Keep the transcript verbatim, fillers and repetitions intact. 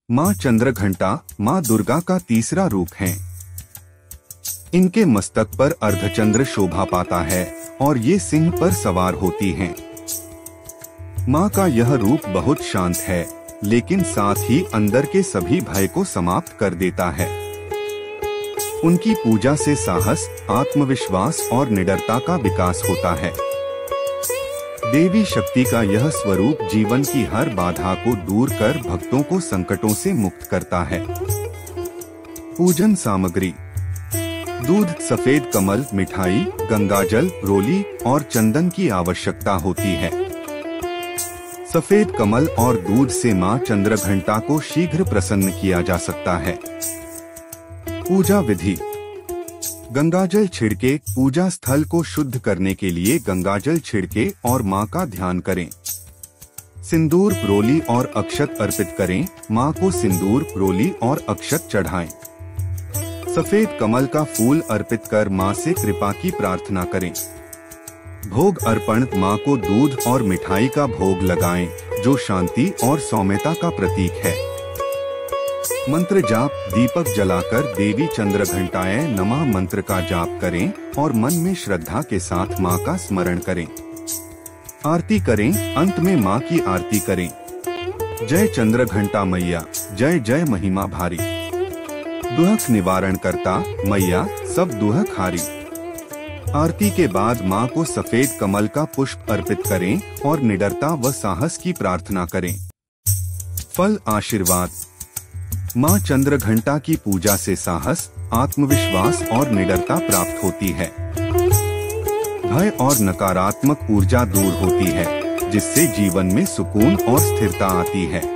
माँ चंद्रघंटा माँ दुर्गा का तीसरा रूप हैं। इनके मस्तक पर अर्धचंद्र शोभा पाता है और ये सिंह पर सवार होती हैं। माँ का यह रूप बहुत शांत है, लेकिन साथ ही अंदर के सभी भय को समाप्त कर देता है। उनकी पूजा से साहस, आत्मविश्वास और निडरता का विकास होता है। देवी शक्ति का यह स्वरूप जीवन की हर बाधा को दूर कर भक्तों को संकटों से मुक्त करता है। पूजन सामग्री: दूध, सफेद कमल, मिठाई, गंगाजल, रोली और चंदन की आवश्यकता होती है। सफेद कमल और दूध से मां चंद्रघंटा को शीघ्र प्रसन्न किया जा सकता है। पूजा विधि: गंगाजल छिड़के, पूजा स्थल को शुद्ध करने के लिए गंगाजल छिड़के और मां का ध्यान करें। सिंदूर, रोली और अक्षत अर्पित करें, मां को सिंदूर, रोली और अक्षत चढ़ाएं। सफेद कमल का फूल अर्पित कर मां से कृपा की प्रार्थना करें। भोग अर्पण: मां को दूध और मिठाई का भोग लगाएं, जो शांति और सौम्यता का प्रतीक है। मंत्र जाप: दीपक जलाकर देवी चंद्रघंटाय नमः मंत्र का जाप करें और मन में श्रद्धा के साथ मां का स्मरण करें। आरती करें, अंत में मां की आरती करें। जय चंद्रघंटा मैया, जय जय महिमा भारी। दुहक निवारण करता मैया, सब दुहक हारी। आरती के बाद मां को सफेद कमल का पुष्प अर्पित करें और निडरता व साहस की प्रार्थना करें। फल आशीर्वाद: मां चंद्रघंटा की पूजा से साहस, आत्मविश्वास और निडरता प्राप्त होती है। भय और नकारात्मक ऊर्जा दूर होती है, जिससे जीवन में सुकून और स्थिरता आती है।